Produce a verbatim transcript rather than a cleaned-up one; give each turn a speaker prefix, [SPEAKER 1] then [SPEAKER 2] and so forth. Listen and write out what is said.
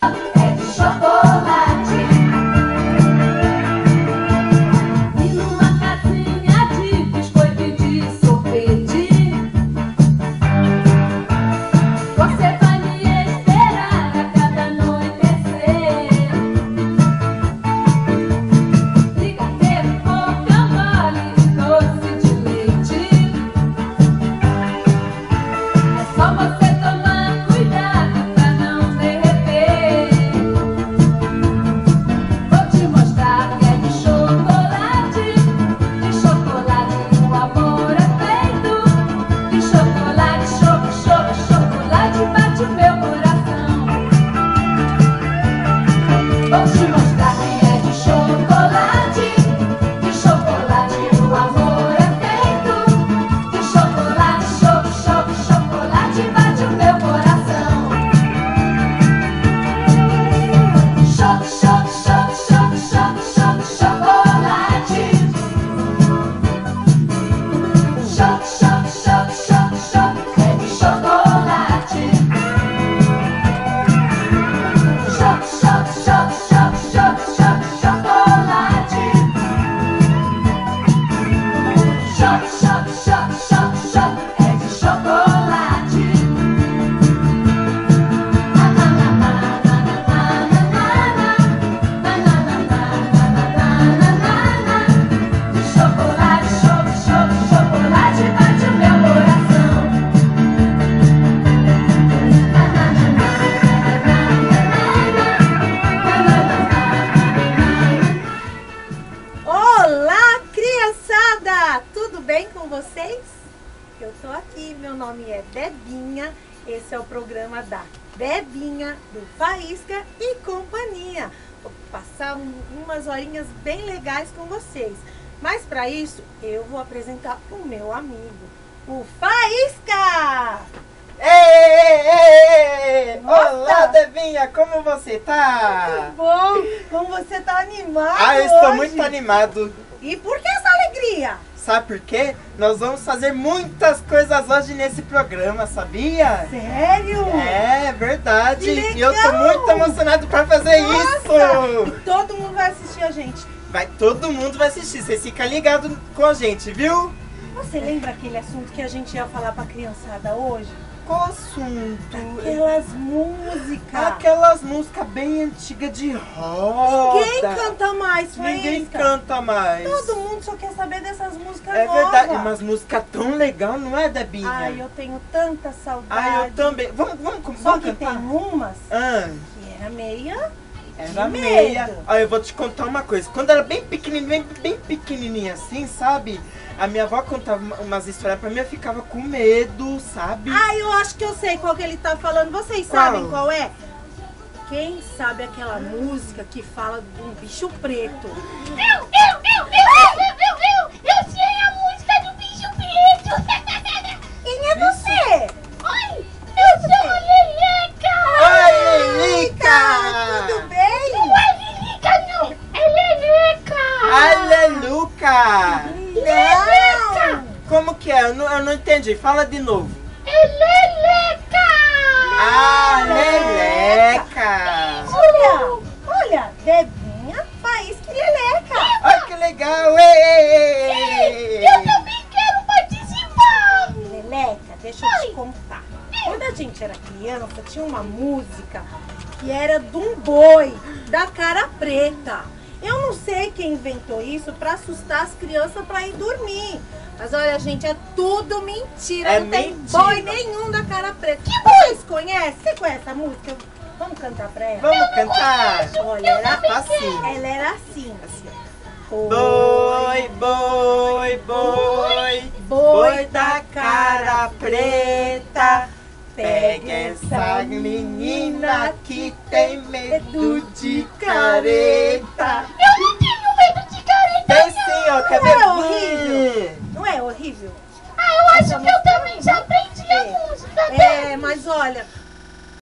[SPEAKER 1] Eu tô aqui, meu nome é Bebinha, esse é o programa da Bebinha, do Faísca e Companhia. Vou passar um, umas horinhas bem legais com vocês. Mas para isso, eu vou apresentar o meu amigo, o Faísca!
[SPEAKER 2] Ei, ei, ei! Olá, Bebinha, como você tá?
[SPEAKER 1] Muito bom! Como você tá animado
[SPEAKER 2] Ah, eu estou
[SPEAKER 1] hoje.
[SPEAKER 2] muito animado.
[SPEAKER 1] E por que essa alegria?
[SPEAKER 2] Sabe por quê? Nós vamos fazer muitas coisas hoje nesse programa, sabia?
[SPEAKER 1] Sério?
[SPEAKER 2] É, verdade.
[SPEAKER 1] Que
[SPEAKER 2] E eu tô
[SPEAKER 1] legal!
[SPEAKER 2] muito emocionado pra fazer
[SPEAKER 1] Nossa!
[SPEAKER 2] isso.
[SPEAKER 1] E todo mundo vai assistir a gente.
[SPEAKER 2] Vai, todo mundo vai assistir. Vocês ficam ligados com a gente, viu?
[SPEAKER 1] Você lembra aquele assunto que a gente ia falar pra criançada hoje?
[SPEAKER 2] Qual assunto?
[SPEAKER 1] Aquelas músicas.
[SPEAKER 2] Aquelas músicas bem antigas de roda.
[SPEAKER 1] Quem canta mais, Faísca?
[SPEAKER 2] Ninguém canta mais.
[SPEAKER 1] Todo mundo só quer saber dessas músicas
[SPEAKER 2] É
[SPEAKER 1] novas.
[SPEAKER 2] verdade, umas músicas tão legal, não é, Debinha?
[SPEAKER 1] Ai, eu tenho tanta saudade.
[SPEAKER 2] Ah, eu também. Vamos, vamos, vamos
[SPEAKER 1] Só que
[SPEAKER 2] cantar?
[SPEAKER 1] tem umas
[SPEAKER 2] Ah,
[SPEAKER 1] que era meia...
[SPEAKER 2] era
[SPEAKER 1] de
[SPEAKER 2] meia.
[SPEAKER 1] medo.
[SPEAKER 2] Olha, eu vou te contar uma coisa. Quando era bem pequenininha, bem, bem pequenininha assim, sabe? A minha avó contava uma- umas histórias pra mim, eu ficava com medo, sabe?
[SPEAKER 1] Ah, eu acho que eu sei qual que ele tá falando. Vocês
[SPEAKER 2] Qual?
[SPEAKER 1] sabem qual é? Quem sabe aquela música que fala de um bicho preto?
[SPEAKER 3] Eu, eu, eu, eu, eu, eu, eu, eu sei a música do bicho preto.
[SPEAKER 1] Quem é você?
[SPEAKER 3] Oi, eu sou a Leleca.
[SPEAKER 2] Oi, Lilica!
[SPEAKER 1] Tudo bem?
[SPEAKER 3] Não é Lilica, não, é Leleca.
[SPEAKER 2] Aleluca!
[SPEAKER 1] Não!
[SPEAKER 2] Como que é? Eu não, eu não entendi. Fala de novo.
[SPEAKER 3] É Leleca.
[SPEAKER 2] Ah, Leleca!
[SPEAKER 1] Olha, olha, Debinha, Faísca e Leleca.
[SPEAKER 2] Olha que legal! Ei, ei, ei.
[SPEAKER 3] Eu também quero participar.
[SPEAKER 1] Leleca, deixa eu te contar. Quando a gente era criança, tinha uma música que era de um boi, da cara preta. Eu não sei quem inventou isso pra assustar as crianças pra ir dormir. Mas olha, gente, é tudo mentira.
[SPEAKER 2] É
[SPEAKER 1] não tem
[SPEAKER 2] mentira.
[SPEAKER 1] boi nenhum da cara preta. Que vocês conhecem? Você conhece a música? Vamos cantar pra ela?
[SPEAKER 2] Vamos cantar?
[SPEAKER 1] Olha, era
[SPEAKER 2] Assim.
[SPEAKER 1] ela era assim.
[SPEAKER 2] Assim, ó.
[SPEAKER 1] Boi,
[SPEAKER 2] Boi, boi, boi, boi da cara preta. Pega essa menina que tem medo de careta.
[SPEAKER 3] Eu não tenho medo de careta.
[SPEAKER 2] Tem sim, ó, quer
[SPEAKER 1] Não é
[SPEAKER 2] ver?
[SPEAKER 1] horrível? Não é horrível?
[SPEAKER 3] Ah, eu acho que eu também já aprendi a música.
[SPEAKER 1] É, mas olha,